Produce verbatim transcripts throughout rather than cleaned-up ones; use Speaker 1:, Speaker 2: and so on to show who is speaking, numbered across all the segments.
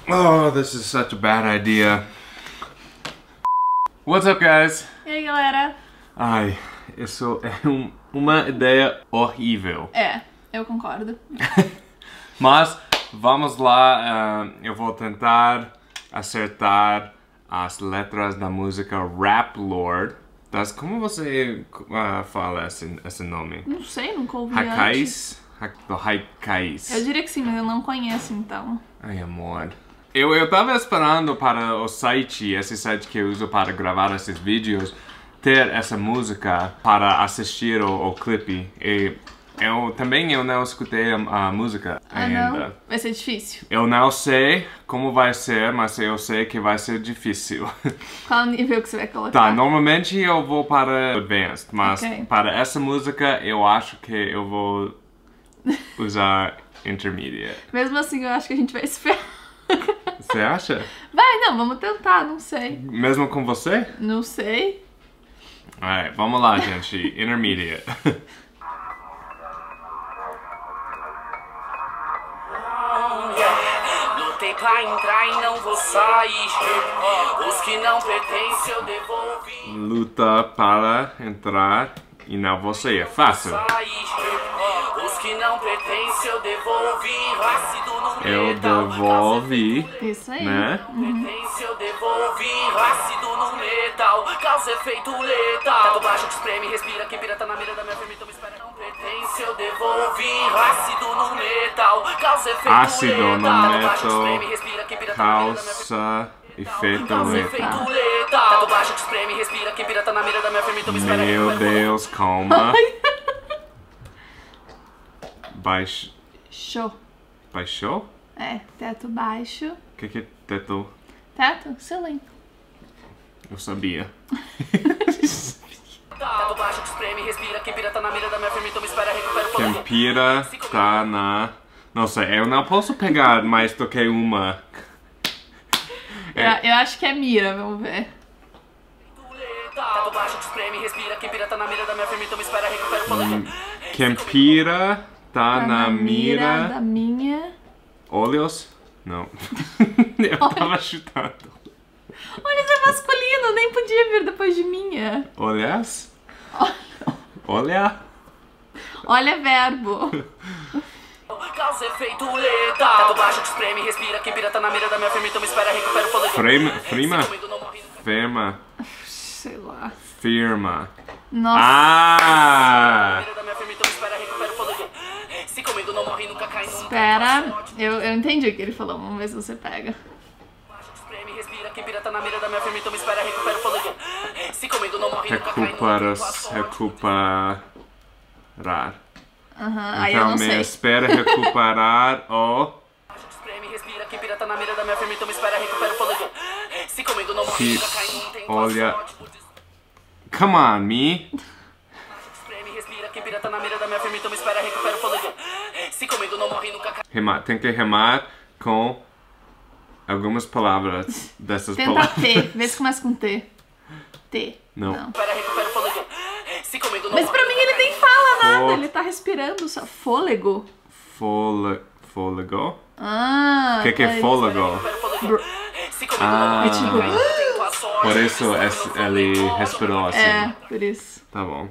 Speaker 1: Oh, this is such a bad idea. What's up, guys?
Speaker 2: E aí, galera?
Speaker 1: Ai, isso é um, uma ideia horrível.
Speaker 2: É, eu concordo.
Speaker 1: Mas vamos lá, uh, eu vou tentar acertar as letras da música Rap Lord. Das, como você uh, fala esse, esse nome?
Speaker 2: Não sei, nunca ouvi
Speaker 1: Haikais?
Speaker 2: antes.
Speaker 1: Do Haikais.
Speaker 2: Eu diria que sim, mas eu não conheço, então.
Speaker 1: Ai, amor. Eu, eu tava esperando para o site, esse site que eu uso para gravar esses vídeos, ter essa música para assistir o, o clipe. E eu também eu não escutei a, a música
Speaker 2: ah,
Speaker 1: ainda.
Speaker 2: Não? Vai ser difícil.
Speaker 1: Eu não sei como vai ser, mas eu sei que vai ser difícil.
Speaker 2: Qual nível que você vai colocar?
Speaker 1: Tá, normalmente eu vou para Advanced, mas
Speaker 2: okay.
Speaker 1: para essa música eu acho que eu vou usar Intermediate.
Speaker 2: Mesmo assim, eu acho que a gente vai se ferrar.
Speaker 1: Você acha?
Speaker 2: Vai, não, vamos tentar, não sei.
Speaker 1: Mesmo com você?
Speaker 2: Não sei.
Speaker 1: Alright, vamos lá, gente. Intermediate.
Speaker 3: Lutei pra entrar e não vou sair. Os que não pertencem eu devolvi.
Speaker 1: Luta para entrar e não vou sair. Fácil.
Speaker 3: Os que não pertencem eu devolvi. Ácido no
Speaker 1: Eu
Speaker 3: metal.
Speaker 1: devolvi,
Speaker 2: Isso aí.
Speaker 1: né?
Speaker 3: Pertence eu devolvi. Ácido no metal. Causa efeito letal. Tá do baixo que espreme, respira. Quem pira tá na mira da minha firma, então me espera. Não pertence eu devolvi. Ácido no metal. Causa efeito
Speaker 1: Ácido
Speaker 3: letal.
Speaker 1: no
Speaker 3: Tá do baixo que
Speaker 1: metal.
Speaker 3: espreme, respira. Quem pira tá na mira da minha firma.
Speaker 1: Causa efeito
Speaker 3: Causa
Speaker 1: letal.
Speaker 3: efeito letal. Tá do baixo que espreme, respira. Quem pira tá na mira da minha firma, então me espera.
Speaker 1: Meu Deus, calma. Baixo.
Speaker 2: Show.
Speaker 1: Baixou?
Speaker 2: É, teto baixo.
Speaker 1: O que que é teto?
Speaker 2: Teto? Ceiling.
Speaker 1: Eu sabia.
Speaker 3: Tá do baixo que espreme, respira. Quem pira tá na mira da minha firma, então me espera. Recupera o
Speaker 1: Quem
Speaker 3: fôlego.
Speaker 1: pira tá na... Nossa, eu não posso pegar mais do que uma.
Speaker 2: Eu, eu acho que é mira, vamos ver.
Speaker 3: Tá do baixo que espreme, respira. Quem pira tá na mira da minha firma, então me espera. Recupera o fôlego.
Speaker 1: Quem pira tá,
Speaker 2: Tá
Speaker 1: na, mira...
Speaker 2: da minha...
Speaker 1: Olhos? Não. Eu tava chutando.
Speaker 2: Olha, isso é masculino, nem podia vir depois de minha.
Speaker 1: Olhas? Olha?
Speaker 2: Olha verbo.
Speaker 3: Causa efeito letal. Tá do baixo que espreme, respira. Quem pira tá na mira da minha firma, então me espera. Recupera o fôlego.
Speaker 1: Frima? Frima? Firma.
Speaker 2: Sei lá.
Speaker 1: Firma.
Speaker 2: Nossa.
Speaker 1: Ah!
Speaker 2: Espera. Eu, eu entendi o que ele falou. Vamos ver se você pega.
Speaker 1: Recuperas, recuperar.
Speaker 2: Aham, uhum, aí eu
Speaker 1: Então
Speaker 2: não
Speaker 1: me
Speaker 2: sei.
Speaker 1: espera recuperar o... Se olha... Come on, me. Remar, tem que remar com algumas palavras dessas
Speaker 2: Tenta
Speaker 1: palavras.
Speaker 2: T, vê se começa com T. T.
Speaker 1: Não.
Speaker 2: Não. Mas pra mim ele nem fala nada,
Speaker 1: Fô-
Speaker 2: ele tá respirando só. Fôlego?
Speaker 1: Fôle... Fôlego?
Speaker 2: Ah.
Speaker 1: O que, que é fôlego?
Speaker 2: Br-
Speaker 1: Ah,
Speaker 2: É tipo...
Speaker 1: por isso es- ele respirou assim.
Speaker 2: É, por isso.
Speaker 1: Tá bom.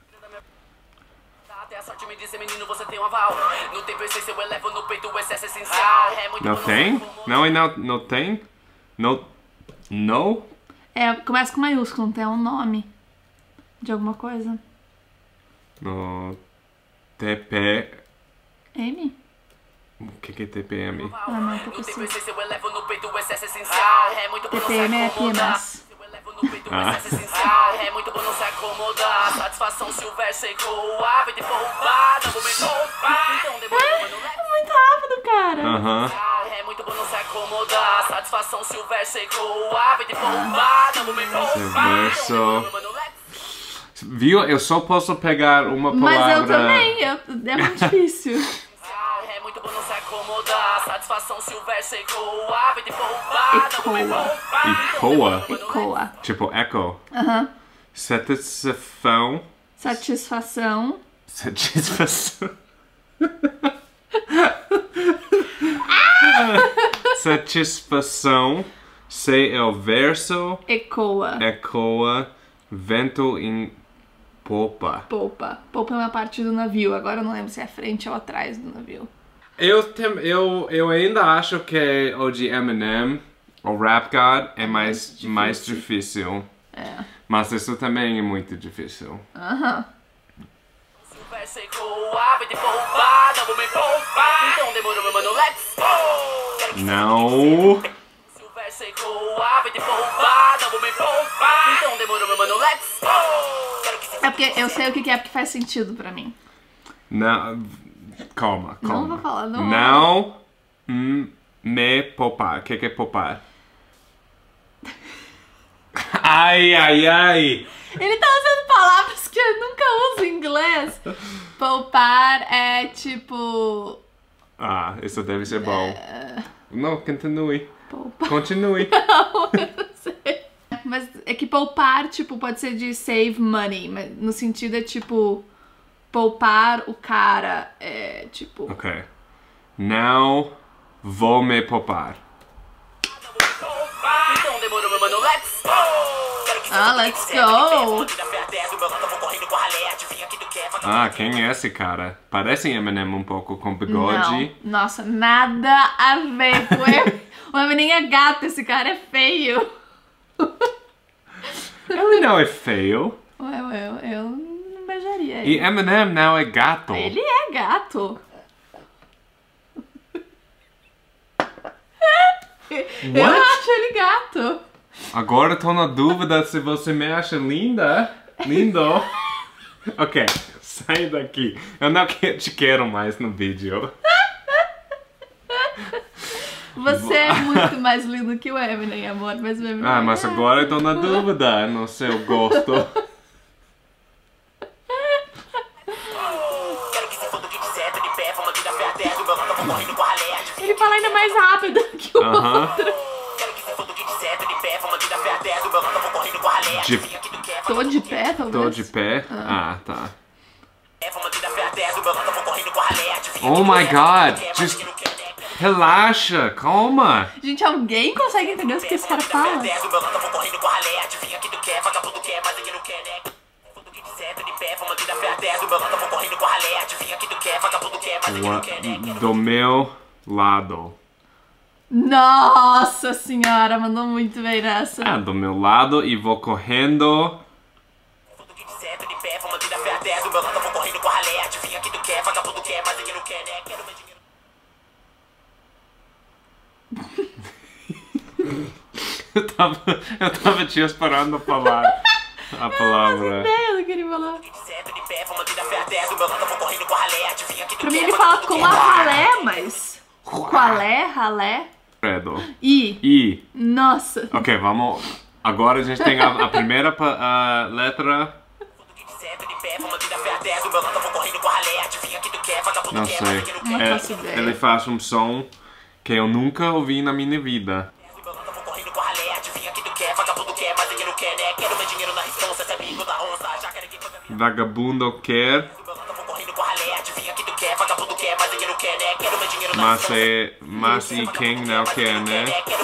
Speaker 1: Não tem? Não, e não, não tem? No, no?
Speaker 2: É, começa com maiúsculo, não tem um nome de alguma coisa.
Speaker 1: No T P...
Speaker 2: M?
Speaker 1: O que que é T P M?
Speaker 2: Ah, não, um pouco assim. T P M é P M S.
Speaker 1: Ah.
Speaker 3: É muito bom não se acomodar. Satisfação se o verso ecoar. Vai ter porrada, vou me roubar. Então demorou, mas não leva.
Speaker 2: É muito rápido, cara.
Speaker 1: Aham.
Speaker 3: É muito bom não se acomodar. Satisfação se o verso ecoar. Vai ter porrada, vou me roubar.
Speaker 1: Verso... Viu? Eu só posso pegar uma palavra...
Speaker 2: Mas eu também, eu, é muito difícil.
Speaker 3: É muito bom não se acomodar. Satisfação se o verso ecoar. Vai ter porrada, vou me roubar.
Speaker 1: Ecoa?
Speaker 2: Ecoa.
Speaker 1: Tipo echo.
Speaker 2: Aham.
Speaker 1: Satisfação...
Speaker 2: Satisfação.
Speaker 1: Satisfação... Satisfação. Se é o verso.
Speaker 2: Ecoa.
Speaker 1: Ecoa. Vento em popa.
Speaker 2: Popa. Popa é uma parte do navio. Agora eu não lembro se é à frente ou atrás do navio.
Speaker 1: Eu, tem, eu, eu ainda acho que o de Eminem, o Rap God, é mais difícil. Mais difícil.
Speaker 2: É.
Speaker 1: Mas isso também é muito difícil.
Speaker 2: Aham.
Speaker 1: Não.
Speaker 2: É porque eu sei o que é porque faz sentido pra mim.
Speaker 1: Não. Calma, calma.
Speaker 2: Não vou falar, não.
Speaker 1: Não hum, me poupar. O que, que é poupar? Ai, ai, ai.
Speaker 2: Ele tá usando palavras que eu nunca uso em inglês. Poupar é tipo...
Speaker 1: Ah, isso deve ser bom.
Speaker 2: É...
Speaker 1: Não, continue.
Speaker 2: Poupar.
Speaker 1: Continue.
Speaker 2: Não, eu não sei. Mas é que poupar, tipo, pode ser de save money. Mas no sentido é tipo... Poupar o cara. É tipo...
Speaker 1: Ok. Não vou me poupar.
Speaker 2: Ah, let's go!
Speaker 1: Ah, quem é esse cara? Parece Eminem um pouco com bigode.
Speaker 2: Não. Nossa, nada a ver com ele. O Eminem é gato, esse cara é feio.
Speaker 1: Ele não é feio.
Speaker 2: Ué, ué, eu, eu não beijaria ele.
Speaker 1: E Eminem não é gato.
Speaker 2: Ele é gato. Eu
Speaker 1: What?
Speaker 2: acho ele gato.
Speaker 1: Agora tô na dúvida se você me acha linda. Lindo. Ok, sai daqui. Eu não que- te quero mais no vídeo.
Speaker 2: Você é muito mais lindo que o Eminem, amor. Mas o Eminem
Speaker 1: Ah, mas
Speaker 2: é
Speaker 1: agora eu tô na
Speaker 2: gato.
Speaker 1: dúvida no seu gosto.
Speaker 2: Ele fala ainda mais rápido que o
Speaker 1: Aham.
Speaker 2: outro.
Speaker 1: De,
Speaker 2: Tô de pé, talvez?
Speaker 1: tô de pé? Ah, tá. Oh my god, just relaxa, calma.
Speaker 2: Gente, alguém consegue entender o que esse cara fala?
Speaker 1: Wa- Do meu lado.
Speaker 2: Nossa senhora, mandou muito bem nessa.
Speaker 1: Ah, do meu lado e vou correndo. eu, tava, eu tava te esperando falar a palavra.
Speaker 2: Ideia do que ele falou. Pra mim ele fala com a ralé, mas... Qual é, ralé?
Speaker 1: Credo.
Speaker 2: I.
Speaker 1: I.
Speaker 2: Nossa.
Speaker 1: Ok, vamos. Agora a gente tem a, a primeira pa- a letra. Não sei.
Speaker 2: Não
Speaker 1: É,
Speaker 2: faço ideia.
Speaker 1: ele faz um som que eu nunca ouvi na minha vida. Vagabundo quer, mas é, mas e quem não quer, né?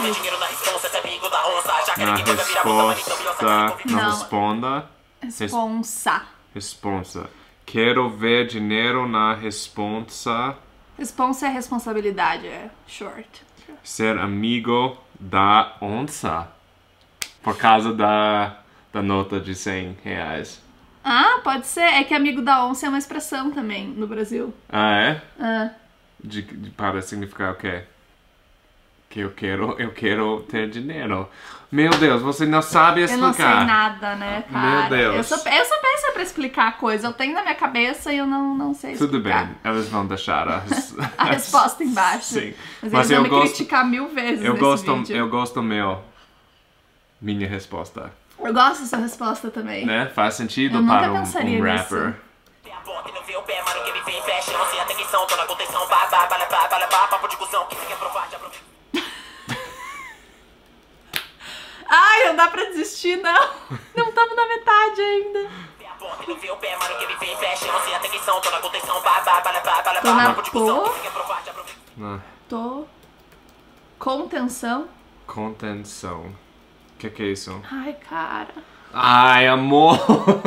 Speaker 1: Na resposta, não
Speaker 2: Não.
Speaker 1: responda.
Speaker 2: Responsa.
Speaker 1: Responsa. Quero ver dinheiro na responsa.
Speaker 2: Responsa é responsabilidade, é short.
Speaker 1: Ser amigo da onça. Por causa da, da nota de cem reais.
Speaker 2: Ah, pode ser. É que amigo da onça é uma expressão também no Brasil.
Speaker 1: Ah, é?
Speaker 2: Ah.
Speaker 1: De, de- para significar o quê? Que eu quero, eu quero ter dinheiro. Meu Deus, você não sabe
Speaker 2: Eu
Speaker 1: explicar.
Speaker 2: não sei nada, né, cara?
Speaker 1: Meu Deus.
Speaker 2: Eu sou, eu sou péssima pra explicar a coisa. Eu tenho na minha cabeça e eu não, não sei explicar.
Speaker 1: Tudo bem, elas vão deixar as,
Speaker 2: A resposta embaixo.
Speaker 1: Sim.
Speaker 2: Mas,
Speaker 1: Mas
Speaker 2: eles vão
Speaker 1: eu
Speaker 2: me
Speaker 1: gosto-
Speaker 2: criticar mil vezes
Speaker 1: Eu
Speaker 2: nesse
Speaker 1: gosto,
Speaker 2: vídeo.
Speaker 1: eu gosto meu, minha resposta,
Speaker 2: Eu gosto dessa resposta também.
Speaker 1: né? Faz sentido
Speaker 2: Eu nunca
Speaker 1: para um,
Speaker 2: pensaria
Speaker 1: um
Speaker 2: nisso.
Speaker 1: rapper.
Speaker 2: Ai, não dá pra desistir, não. Não estamos na metade ainda. Tô na po...
Speaker 1: Ah,
Speaker 2: Tô... Contenção.
Speaker 1: Contenção. O que, que é isso?
Speaker 2: Ai, cara.
Speaker 1: Ai, amor!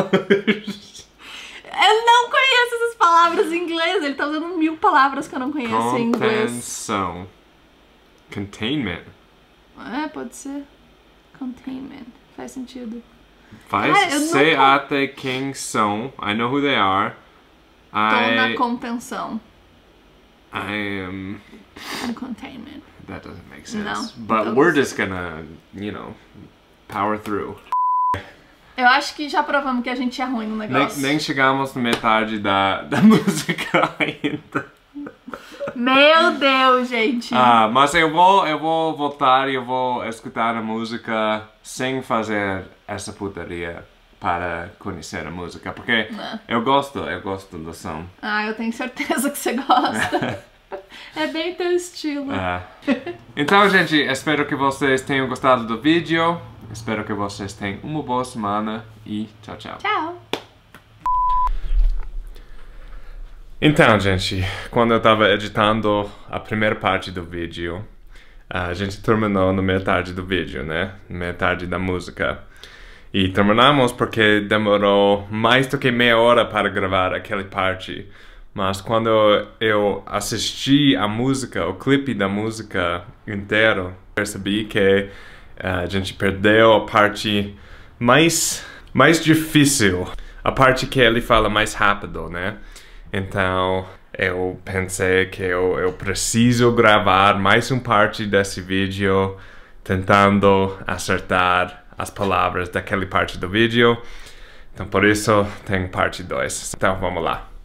Speaker 2: Eu não conheço essas palavras em inglês. Ele tá usando mil palavras que eu não conheço em inglês.
Speaker 1: Contenção. Containment.
Speaker 2: É, pode ser. Containment. Faz sentido.
Speaker 1: Faz.
Speaker 2: Cara, eu
Speaker 1: Sei
Speaker 2: nunca-
Speaker 1: até quem são. I know who they are.
Speaker 2: Tô
Speaker 1: I,
Speaker 2: na contenção.
Speaker 1: I am...
Speaker 2: No containment.
Speaker 1: That doesn't make sense.
Speaker 2: Não,
Speaker 1: But
Speaker 2: então
Speaker 1: we're
Speaker 2: não sei.
Speaker 1: just gonna, you know, power through.
Speaker 2: Eu acho que já provamos que a gente é ruim no
Speaker 1: Nem,
Speaker 2: negócio.
Speaker 1: nem chegamos na metade da, da música ainda.
Speaker 2: Meu Deus, gente.
Speaker 1: Ah, mas eu vou, eu vou voltar e eu vou escutar a música sem fazer essa putaria para conhecer a música, porque
Speaker 2: Não.
Speaker 1: eu gosto, eu gosto do som.
Speaker 2: Ah, eu tenho certeza que você gosta. É bem teu estilo.
Speaker 1: Ah. Então, gente, espero que vocês tenham gostado do vídeo. Espero que vocês tenham uma boa semana e tchau, tchau.
Speaker 2: Tchau.
Speaker 1: Então, gente, quando eu tava editando a primeira parte do vídeo, a gente terminou na metade do vídeo, né? Na metade da música. E terminamos porque demorou mais do que meia hora para gravar aquela parte. Mas quando eu assisti a música, o clipe da música inteiro, percebi que uh, a gente perdeu a parte mais, mais difícil. A parte que ele fala mais rápido, né? Então, eu pensei que eu, eu preciso gravar mais uma parte desse vídeo tentando acertar as palavras daquela parte do vídeo. Então, por isso, tem parte dois. Então, vamos lá.